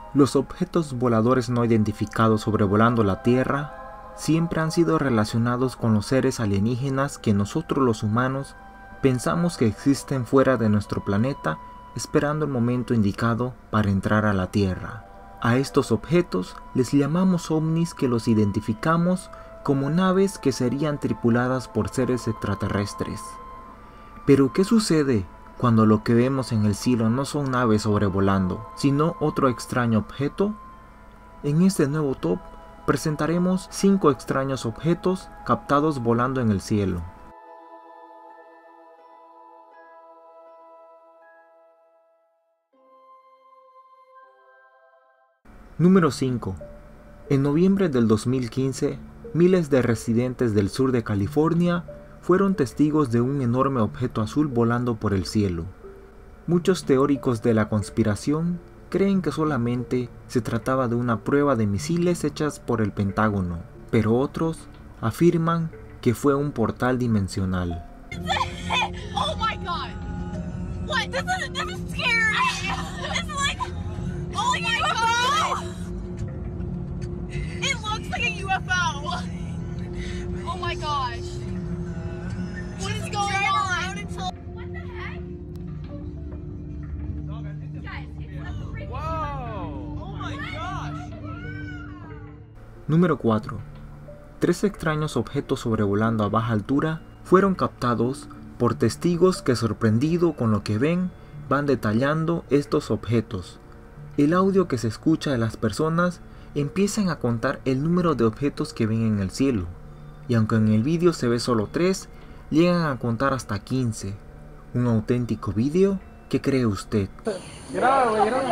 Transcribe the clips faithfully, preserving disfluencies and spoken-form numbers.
Los objetos voladores no identificados sobrevolando la Tierra siempre han sido relacionados con los seres alienígenas que nosotros los humanos pensamos que existen fuera de nuestro planeta, esperando el momento indicado para entrar a la Tierra. A estos objetos les llamamos ovnis, que los identificamos como naves que serían tripuladas por seres extraterrestres. Pero ¿qué sucede cuando lo que vemos en el cielo no son naves sobrevolando, sino otro extraño objeto? En este nuevo top presentaremos cinco extraños objetos captados volando en el cielo. Número cinco. En noviembre del dos mil quince, miles de residentes del sur de California fueron testigos de un enorme objeto azul volando por el cielo. Muchos teóricos de la conspiración creen que solamente se trataba de una prueba de misiles hechas por el Pentágono, pero otros afirman que fue un portal dimensional. Oh my God! What? This is, this is scary! It's like, oh my God! It looks like a U F O! Oh my gosh! What is going on? Until... What the heck? Guys, it's a freaking... Whoa! Oh my gosh! Número cuatro. Tres extraños objetos sobrevolando a baja altura fueron captados por testigos que, sorprendido con lo que ven, van detallando estos objetos. El audio que se escucha de las personas empiezan a contar el número de objetos que ven en el cielo, y aunque en el vídeo se ve solo tres, llegan a contar hasta quince. ¿Un auténtico vídeo? ¿Qué cree usted? Graba, güey, graba.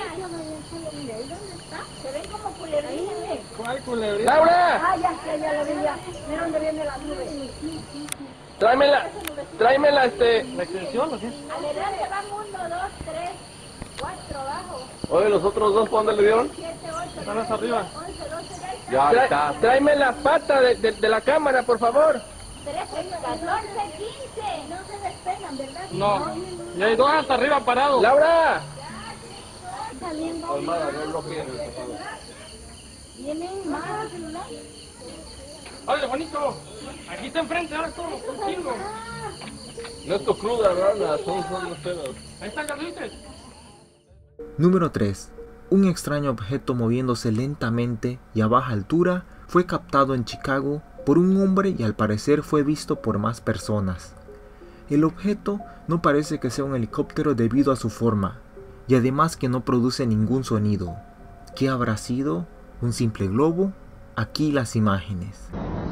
Se ven como culebrines. ¿Cuál culebrina? ¡Laura! Ah, ya, ya, ya lo vi, ya. Mira dónde viene la nube. Tráemela, tráemela, este... ¿La extensión o qué? Adelante van uno, dos, tres, cuatro abajo. Oye, ¿los otros dos por dónde le dieron? Siete, ocho, Están hasta arriba. once, doce, trece, Ya está. Tráeme la pata de, de, de la cámara, por favor. trece, catorce, quince. No se despegan, ¿verdad? No. Y hay dos hasta arriba parados. ¡Laura! Saliendo. Colmada, no lo quiero. Vienen más celular. ¡Oye, bonito! Aquí está enfrente, ahora todo, un chingo. No es tu cruda, rana, son, son los pedos. Ahí está, ¿ya lo viste? Número tres. Un extraño objeto moviéndose lentamente y a baja altura fue captado en Chicago por un hombre y al parecer fue visto por más personas. El objeto no parece que sea un helicóptero debido a su forma, y además que no produce ningún sonido. ¿Qué habrá sido? ¿Un simple globo? Aquí las imágenes.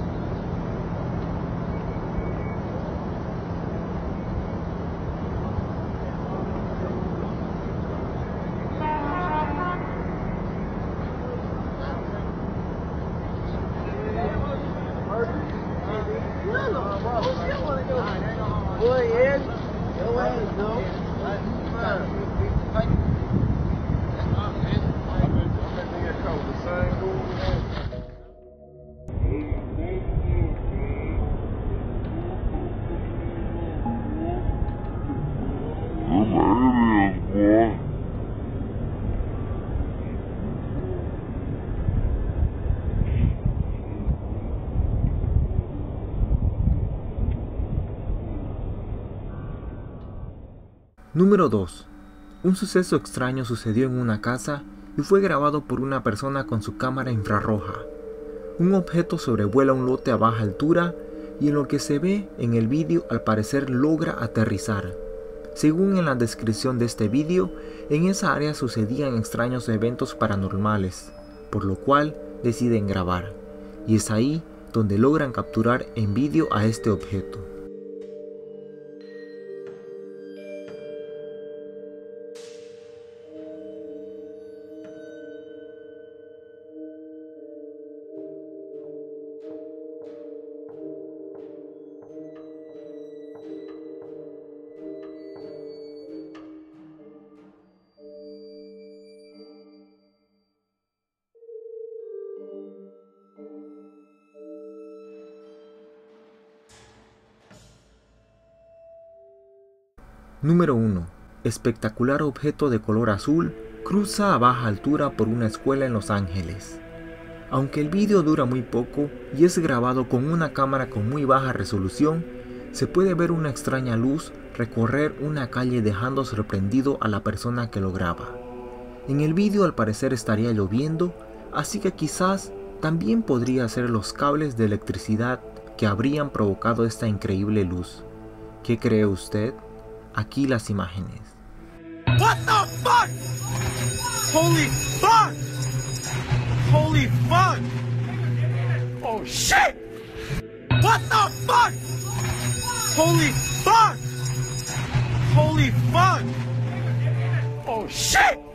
Número dos. Un suceso extraño sucedió en una casa y fue grabado por una persona con su cámara infrarroja. Un objeto sobrevuela un lote a baja altura y en lo que se ve en el vídeo al parecer logra aterrizar. Según en la descripción de este vídeo, en esa área sucedían extraños eventos paranormales, por lo cual deciden grabar, y es ahí donde logran capturar en vídeo a este objeto. Número uno. Espectacular objeto de color azul cruza a baja altura por una escuela en Los Ángeles. Aunque el vídeo dura muy poco y es grabado con una cámara con muy baja resolución, se puede ver una extraña luz recorrer una calle dejando sorprendido a la persona que lo graba. En el vídeo al parecer estaría lloviendo, así que quizás también podría ser los cables de electricidad que habrían provocado esta increíble luz. ¿Qué cree usted? Aquí las imágenes. What the fuck? Holy fuck! Holy fuck! Oh shit! What the fuck? Holy fuck! Holy fuck! Oh shit!